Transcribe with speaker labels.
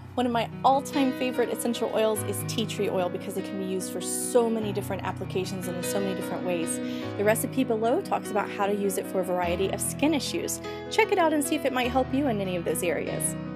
Speaker 1: One of my all-time favorite essential oils is tea tree oil because it can be used for so many different applications and in so many different ways. The recipe below talks about how to use it for a variety of skin issues. Check it out and see if it might help you in any of those areas.